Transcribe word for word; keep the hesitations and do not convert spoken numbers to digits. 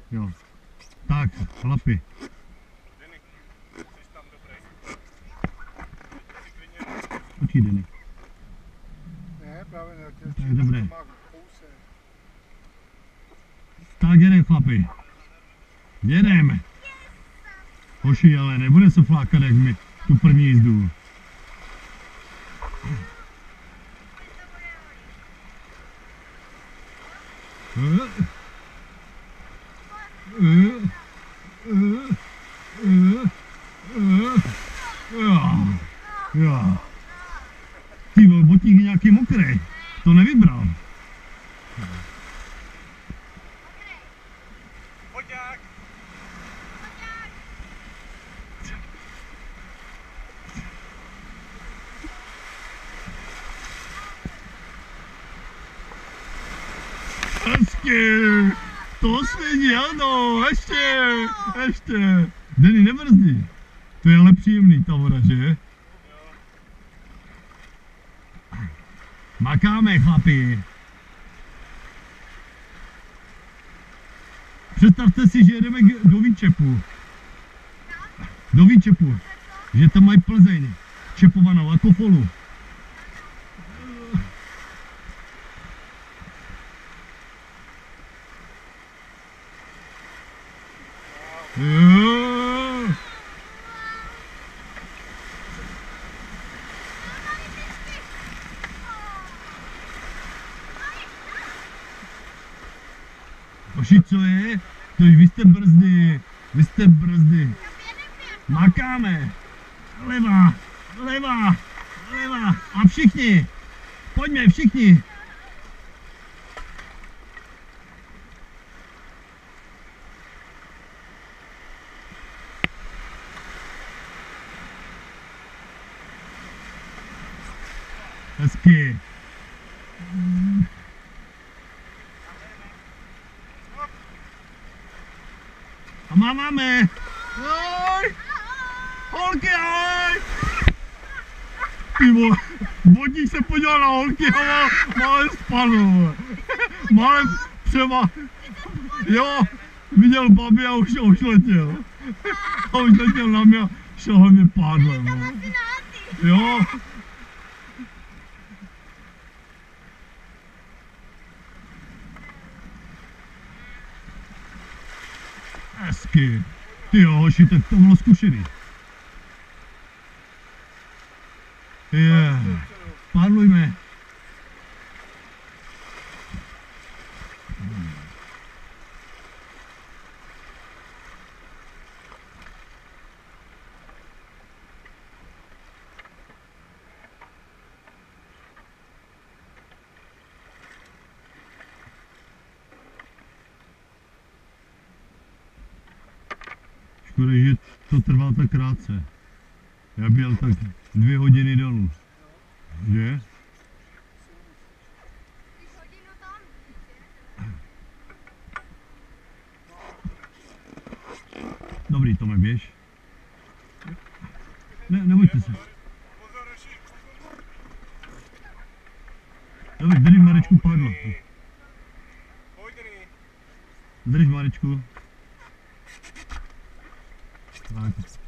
Jo. Tak, chlapi. Počkej, Denny. Ne, právě ne. Tak dobré. Tak jedem, chlapi. Jedeme. Hoši, ale nebude se flákat jak my tu první jízdu. Ty vole, botník je nějaký mokrý. To nevybral. Poďák! Hezky! To svědí, ano, ještě, ještě. Denny, nebrzdi. To je ale příjemný ta voda, že? Makáme, chlapi. Představte si, že jedeme do Výčepu. Do Výčepu. Že tam mají Plzeň. Čepovanou a Kofolu. Jo. Oši, co je? To vy jste brzdy, vy jste brzdy. Makáme. Leva, leva, leva. A všichni. Pojďme, všichni. Hezky. A máme. Oj! Holky, oj! Ty vole, vodník se podíval na holky a málem spadl. Málem třeba, jo, viděl babi a už, už letěl. A už letěl na mě a šel hlavně pádlem. Jo. Hezky. Ty jo, hoši, tak to bylo zkušený. Je, yeah. Pádlujme. Škoda, že to trvá tak krátce. Já byl tak dvě hodiny dolů. Že? Dobrý, Tome, běž. Ne, nebojte se. Dobrý, drž Marečku, padlo. Drž Marečku. Tak.